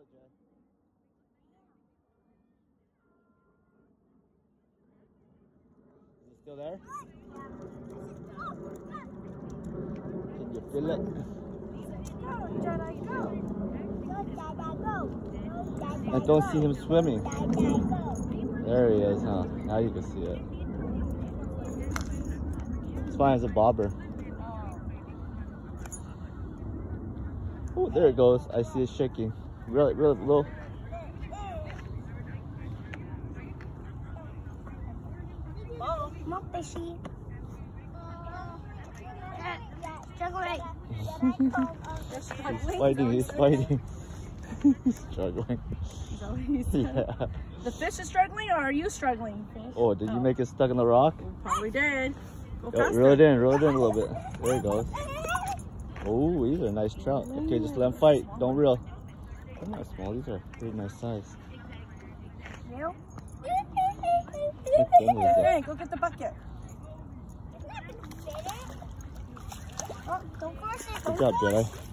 go, Jed. Is it still there? Can you feel it? Go, Jedi, go. I don't see him swimming. There he is, huh? Now you can see it. It's fine as a bobber. Oh, there it goes. I see it shaking. Really, really low. Oh, more fishy. Struggling. He's fighting, he's fighting. He's struggling. Yeah. The fish is struggling, or are you struggling, fish? Oh, did you make it stuck in the rock? Probably did. Go Reel it in a little bit. There it goes. Oh, these are a nice trout. Okay, just let them fight. Don't reel. They're not small. These are pretty nice size. Reel? Okay, Hey, go get the bucket. Oh, don't force it. good job, Jedi.